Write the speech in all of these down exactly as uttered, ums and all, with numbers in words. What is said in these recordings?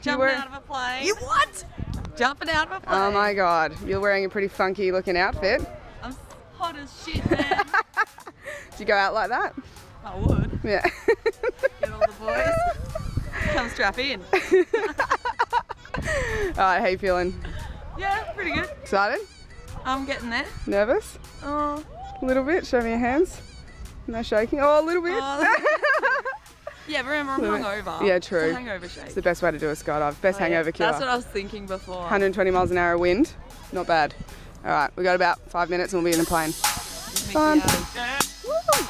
Jumping were... out of a plane. You what? Jumping out of a plane. Oh my god, you're wearing a pretty funky looking outfit. I'm hot as shit, man. Do you go out like that? I would. Yeah. Get all the boys. Come strap in. Alright, how you feeling? Yeah, pretty good. Excited? I'm getting there. Nervous? Oh. A little bit. Show me your hands. No shaking. Oh, a little bit. Oh. Yeah, but remember, I'm hungover. Yeah, true. It's a hangover shake. It's the best way to do a skydive. Best Oh, hangover yeah. killer. That's what I was thinking before. one hundred twenty miles an hour wind. Not bad. Alright, we got about five minutes and we'll be in the plane. Fun. Woo!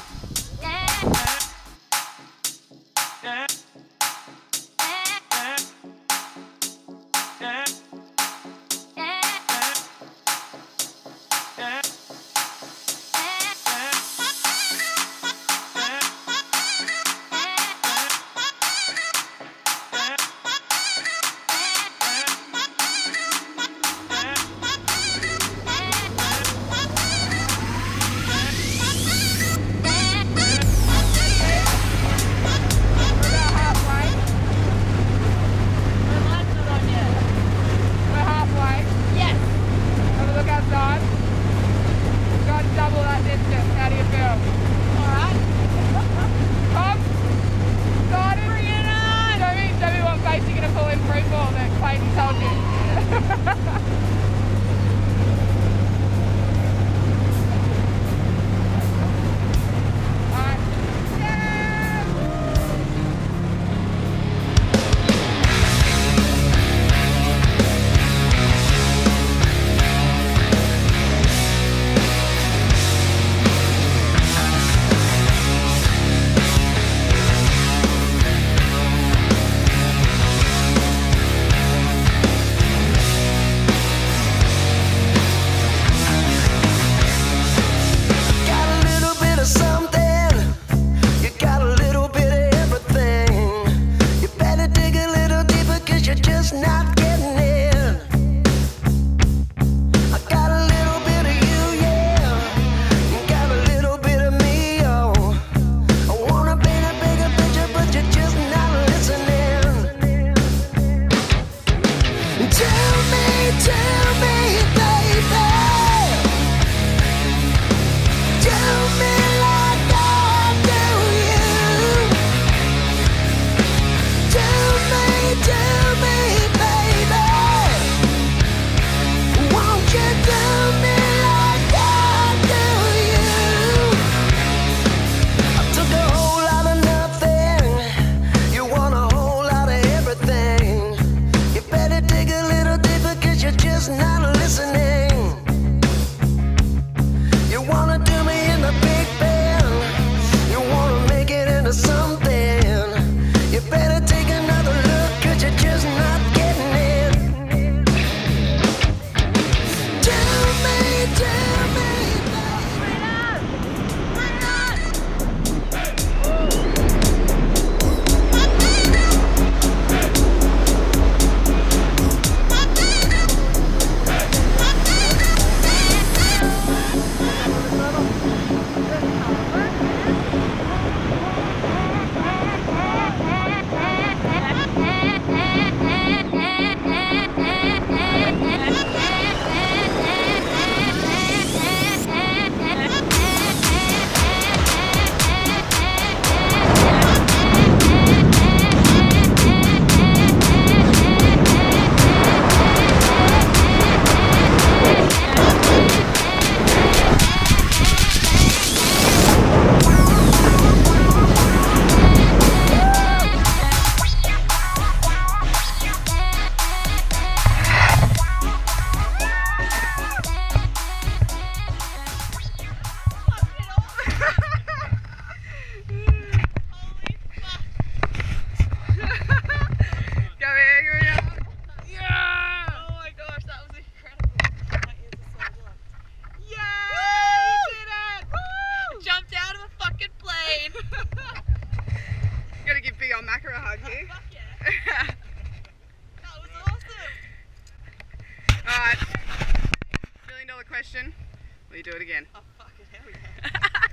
Question. Will you do it again? Oh, fucking hell yeah.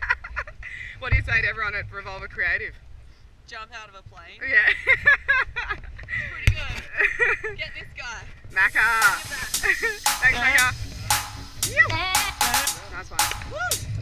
What do you say to everyone at Revolver Creative? Jump out of a plane. Yeah. It's pretty good. Get this guy. Macca. Thanks, Macca. Nice one. Woo.